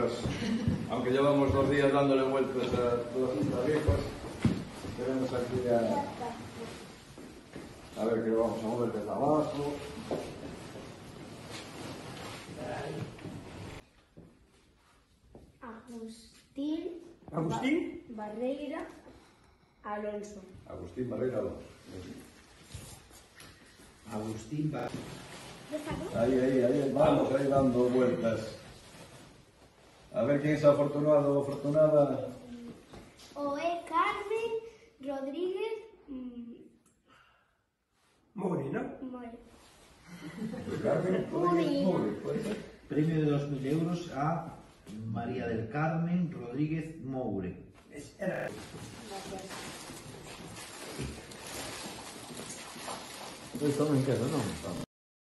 vueltas, aunque llevamos 2 días dándole vueltas a todas estas rifas. Tenemos aquí a ver que lo vamos a mover desde abajo. Agustín Barreira Alonso. Agustín Barreira Alonso. Agustín Barreira. Ahí vamos, ahí dando vueltas. A ver quién es afortunado o afortunada. Oe Carmen Rodríguez Moure, ¿no? More. Carmen Rodríguez Moure, ¿puede ser? Premio de 2.000 euros a María del Carmen Rodríguez Moure. Era. Esto me queda, ¿no?